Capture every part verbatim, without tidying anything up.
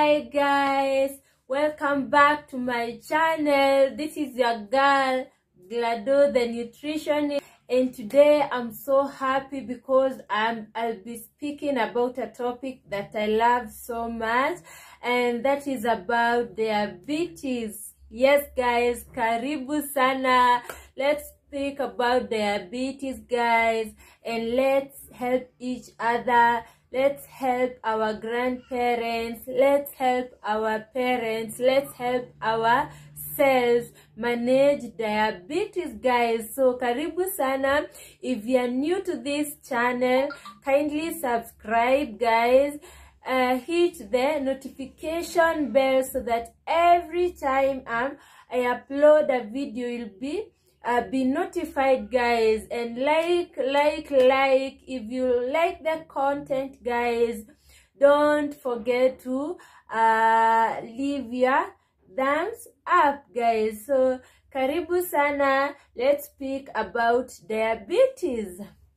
Hi guys, welcome back to my channel. This is your girl Glado, the nutritionist, and today I'm so happy because I'm I'll be speaking about a topic that I love so much, and that is about diabetes. Yes guys, karibu sana. Let's speak about diabetes guys, and let's help each other. Let's help our grandparents, let's help our parents, let's help ourselves manage diabetes guys. So karibu sana. If you are new to this channel, kindly subscribe guys. Uh, hit the notification bell so that every time um, I upload a video, you'll be Uh, be notified guys, and like like like if you like the content guys, don't forget to uh leave your thumbs up guys. So karibu sana. Let's speak about diabetes.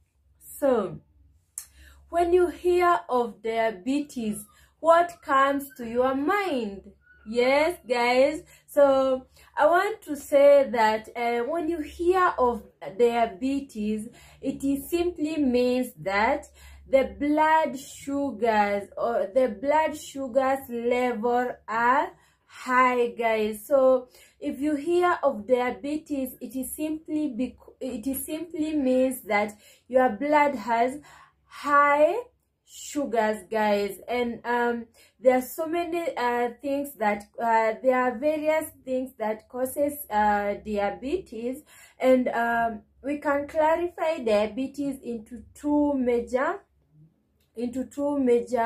So when you hear of diabetes, what comes to your mind? Yes guys, so I want to say that uh, when you hear of diabetes, it is simply means that the blood sugars or the blood sugars level are high guys. So if you hear of diabetes, it is simply bec- it is simply means that your blood has high sugars guys, and um there are so many uh things that uh there are various things that causes uh diabetes, and um we can clarify diabetes into two major into two major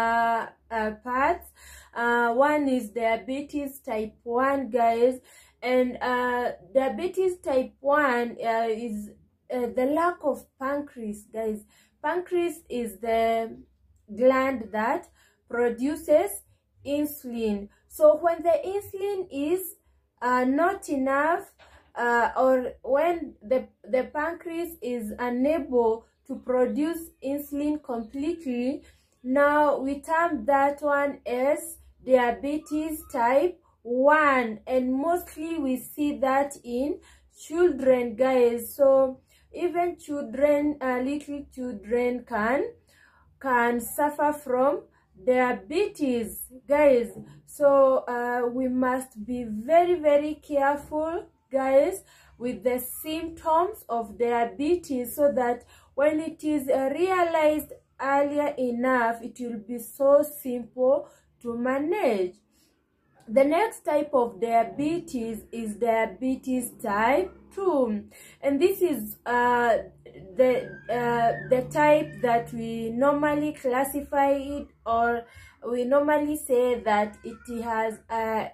uh, parts. Uh one is diabetes type one guys, and uh diabetes type one uh, is uh, the lack of pancreas guys. Pancreas is the gland that produces insulin. So when the insulin is uh, not enough, uh, or when the, the pancreas is unable to produce insulin completely, now we term that one as diabetes type one, and mostly we see that in children guys. So even children, uh, little children can can suffer from diabetes guys. So uh, we must be very very careful guys with the symptoms of diabetes, so that when it is uh, realized earlier enough, it will be so simple to manage. The next type of diabetes is diabetes type two, and this is uh, the uh, the type that we normally classify it, or we normally say that it has uh,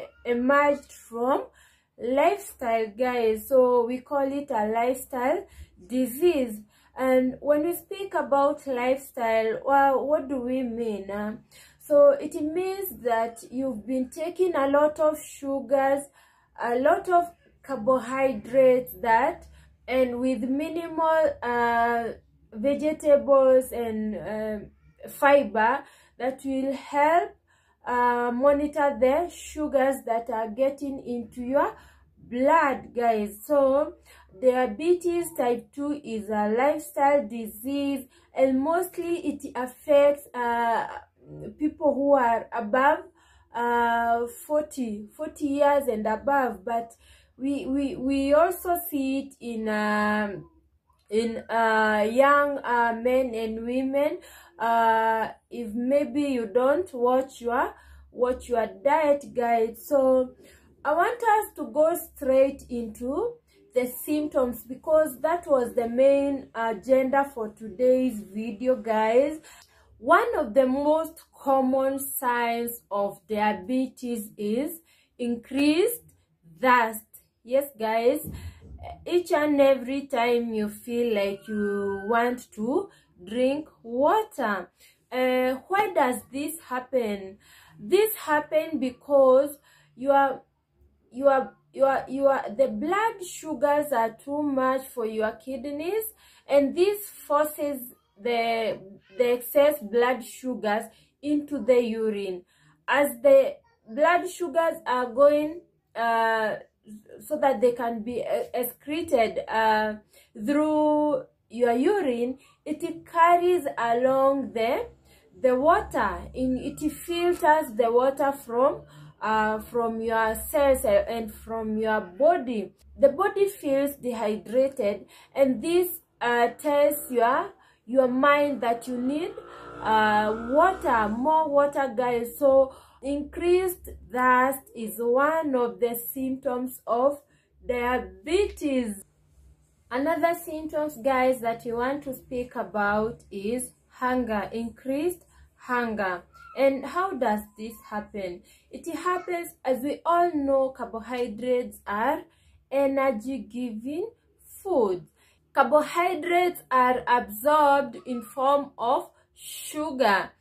emerged from lifestyle guys. So we call it a lifestyle disease. And when we speak about lifestyle, well, what do we mean? Uh, so it means that you've been taking a lot of sugars, a lot of carbohydrates, that and with minimal uh, vegetables and uh, fiber, that will help uh, monitor the sugars that are getting into your blood guys. So diabetes type two is a lifestyle disease, and mostly it affects uh, people who are above uh, forty years and above, but we we we also see it in um in uh young uh, men and women. Uh if maybe you don't watch your watch your diet guide. So I want us to go straight into the symptoms, because that was the main agenda for today's video guys. One of the most common signs of diabetes is increased thirst. Yes guys, each and every time you feel like you want to drink water. Uh, why does this happen? This happen because you are you are you are you are the blood sugars are too much for your kidneys, and this forces the the excess blood sugars into the urine. as the blood sugars are going uh, so that they can be excreted uh, through your urine, it carries along the the water in it filters the water from uh, from your cells and from your body. The body feels dehydrated, and this uh, tells your your mind that you need uh, water, more water, guys. So increased thirst is one of the symptoms of diabetes. Another symptoms, guys, that you want to speak about is hunger, increased hunger. And how does this happen? It happens, as we all know, carbohydrates are energy-giving food. Carbohydrates are absorbed in form of sugar.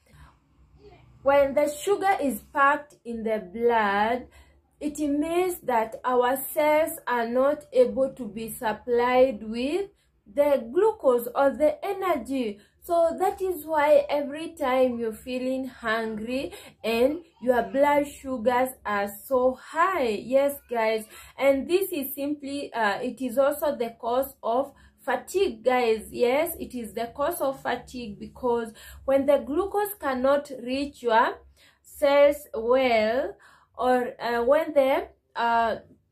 When the sugar is packed in the blood, it means that our cells are not able to be supplied with the glucose or the energy. So that is why every time you're feeling hungry and your blood sugars are so high. Yes, guys. And this is simply, uh, it is also the cause of fatigue, guys. Yes, it is the cause of fatigue, because when the glucose cannot reach your cells well, or uh, when the uh,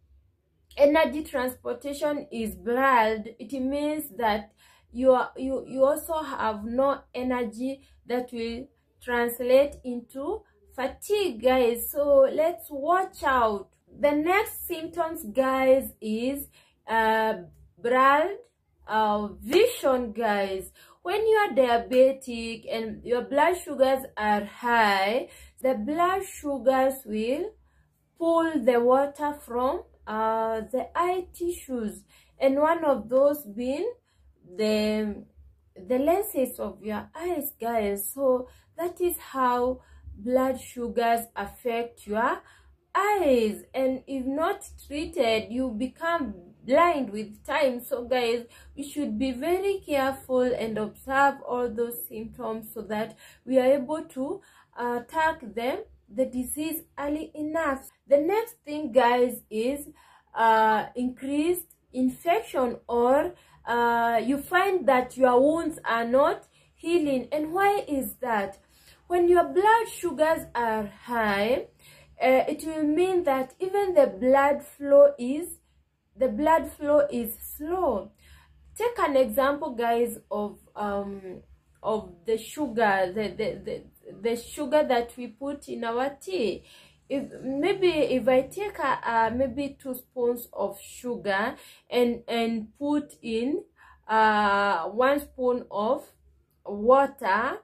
energy transportation is blurred, it means that you are, you you also have no energy that will translate into fatigue, guys. So let's watch out. The next symptoms, guys, is uh, blurred uh, vision, guys. When you are diabetic and your blood sugars are high, the blood sugars will pull the water from uh, the eye tissues, and one of those being the the lenses of your eyes, guys. So that is how blood sugars affect your eyes, and if not treated, you become blind with time. So guys, we should be very careful and observe all those symptoms so that we are able to uh, attack them the disease early enough. The next thing, guys, is uh, increased infection, or uh, you find that your wounds are not healing. And why is that? When your blood sugars are high, uh, it will mean that even the blood flow is the blood flow is slow. Take an example, guys, of um of the sugar, the the, the the sugar that we put in our tea. If maybe if I take a, uh, maybe two spoons of sugar and and put in uh one spoon of water,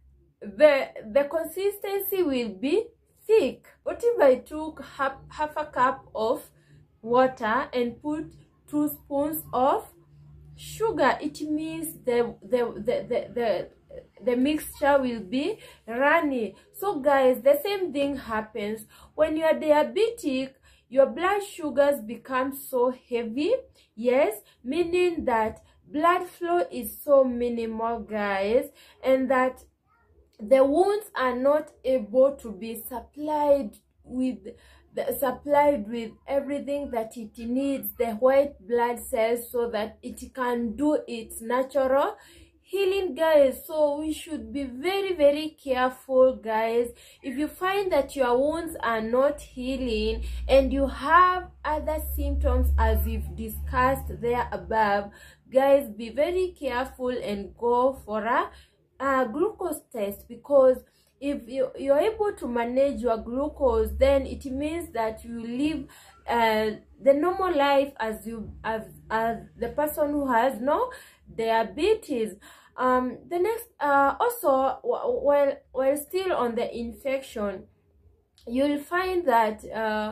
the the consistency will be thick. What if I took half half a cup of water and put two spoons of sugar? It means the the the the, the the mixture will be runny. So guys, the same thing happens when you are diabetic. Your blood sugars become so heavy, yes, meaning that blood flow is so minimal, guys, and that the wounds are not able to be supplied with the, supplied with everything that it needs, the white blood cells, so that it can do its natural healing, guys. So we should be very very careful, guys. If you find that your wounds are not healing and you have other symptoms as we've discussed there above, guys, be very careful and go for a, a glucose test, because if you, you're able to manage your glucose, then it means that you live uh, the normal life as you as, as the person who has no diabetes. Um the next uh also, while while still on the infection, you'll find that uh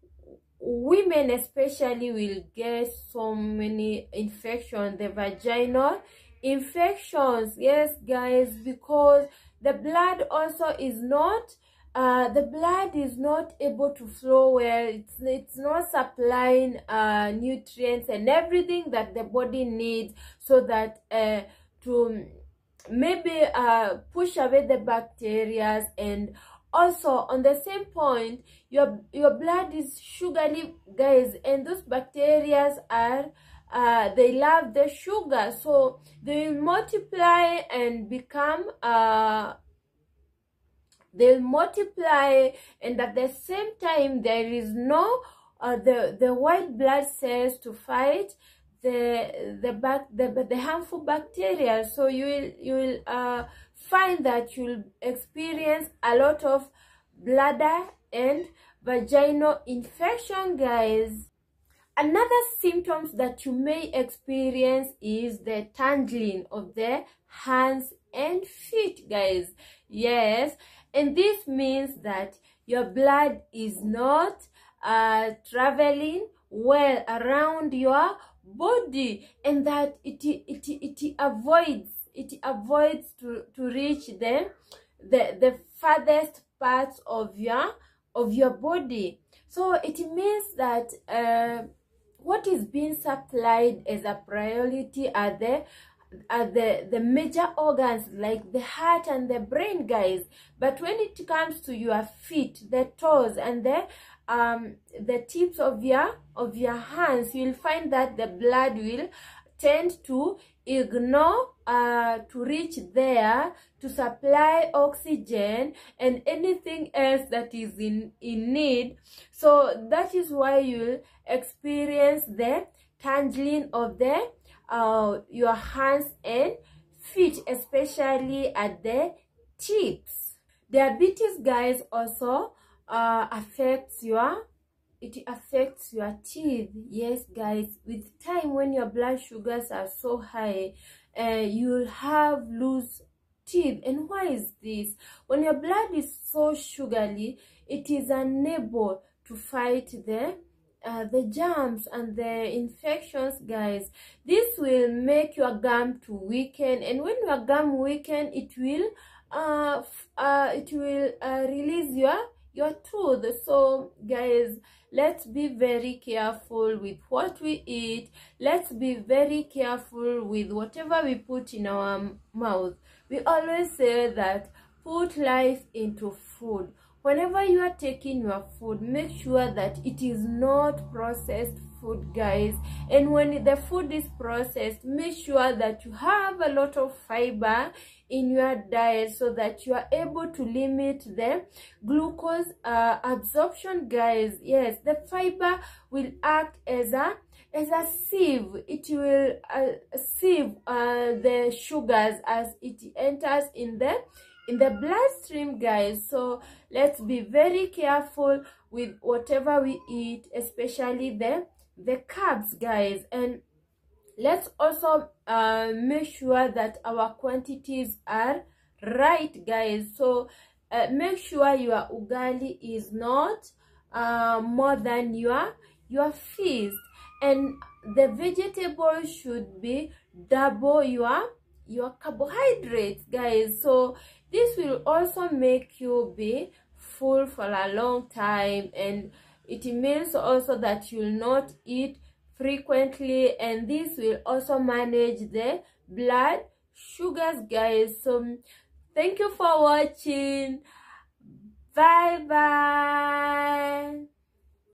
women especially will get so many infections, the vaginal infections. Yes, guys, because the blood also is not uh the blood is not able to flow well. It's it's not supplying uh nutrients and everything that the body needs, so that uh to maybe uh push away the bacteria and Also, on the same point, your your blood is sugary, guys, and those bacteria are uh, they love the sugar, so they will multiply and become uh they'll multiply, and at the same time there is no uh, the the white blood cells to fight the the back the, the harmful bacteria. So you will you will uh, find that you'll experience a lot of bladder and vaginal infection, guys. Another symptoms that you may experience is the tingling of the hands and feet, guys. Yes, and this means that your blood is not uh, traveling well around your body, and that it it it avoids it avoids to to reach the the the farthest parts of your of your body. So it means that uh, what is being supplied as a priority are the are the the major organs like the heart and the brain, guys. But when it comes to your feet, the toes, and the um the tips of your of your hands, you'll find that the blood will tend to ignore uh to reach there to supply oxygen and anything else that is in in need. So that is why you'll experience the tingling of the uh your hands and feet, especially at the tips. Diabetes, guys, also uh affects your it affects your teeth. Yes, guys, with time, when your blood sugars are so high, uh, you'll have loose teeth. And why is this? When your blood is so sugary, it is unable to fight the uh, the germs and the infections, guys. This will make your gum to weaken, and when your gum weaken, it will uh, uh it will uh, release your your tooth. So, guys, let's be very careful with what we eat. Let's be very careful with whatever we put in our mouth. We always say that put life into food. Whenever you are taking your food, make sure that it is not processed food, guys. And when the food is processed, make sure that you have a lot of fiber in your diet so that you are able to limit the glucose uh, absorption, guys. Yes, the fiber will act as a as a sieve. It will uh, sieve uh, the sugars as it enters in the in the bloodstream, guys. So let's be very careful with whatever we eat, especially the the carbs, guys. And let's also uh, make sure that our quantities are right, guys. So uh, make sure your ugali is not uh, more than your your feast, and the vegetables should be double your your carbohydrates, guys. So this will also make you be full for a long time, and it means also that you'll not eat frequently, and this will also manage the blood sugars, guys. So thank you for watching. Bye bye.